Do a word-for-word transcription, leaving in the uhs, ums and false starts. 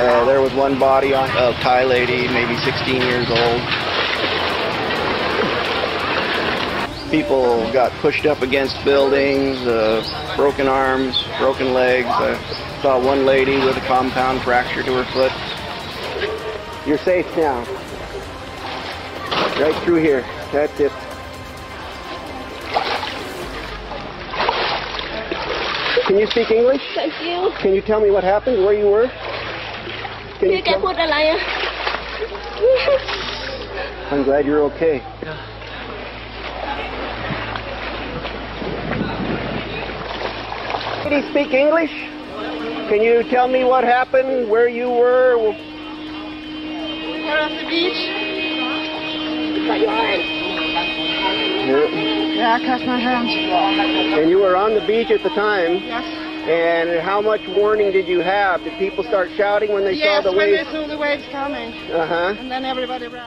Uh, there was one body on a Thai lady, maybe sixteen years old. People got pushed up against buildings, uh, broken arms, broken legs. I saw one lady with a compound fracture to her foot. You're safe now. Right through here. That's it. Can you speak English? Thank you. Can you tell me what happened, where you were? Can you tell? I'm glad you're okay. Can you speak English? Can you tell me what happened, where you were? We're on the beach. Cut your hand. Yeah, I cut my hand. And you were on the beach at the time? Yes. And how much warning did you have? Did people start shouting when they yes, saw the waves? Yes, when they saw the waves coming. Uh-huh. And then everybody ran.